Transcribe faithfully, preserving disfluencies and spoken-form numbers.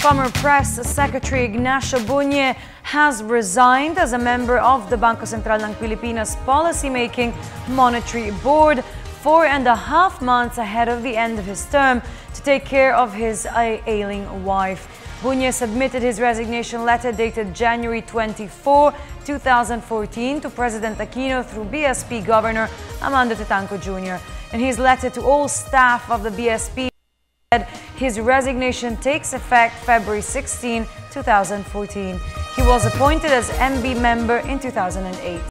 Former Press Secretary Ignacio Bunye has resigned as a member of the Bangko Sentral ng Pilipinas Policymaking Monetary Board four and a half months ahead of the end of his term to take care of his ailing wife. Bunye submitted his resignation letter dated January twenty-fourth, two thousand fourteen to President Aquino through B S P Governor Amando Tetanco Junior In his letter to all staff of the B S P, his resignation takes effect February sixteenth, two thousand fourteen. He was appointed as M B member in two thousand eight.